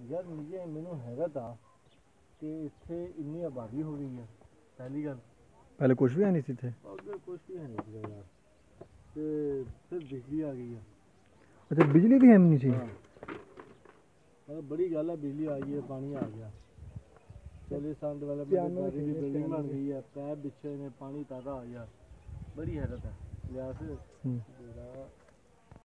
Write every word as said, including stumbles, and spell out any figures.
यार मुझे मैनू हैगा था कि इत्थे इन्नी आबादी हो गई है। पहली गल पहले कुछ भी है नहीं थे अगर कुछ भी है नहीं यार, ते फिर बिजली आ गई है। अच्छा बिजली भी है नहीं थी। हाँ मतलब बड़ी गल है, बिजली आई है, पानी आ गया, चले सन डेवलपमेंट की बिल्डिंग बन गई है, पैप बिछे ने, पानी ताज़ा आ गया, बड़ी हैरत है लिहाज।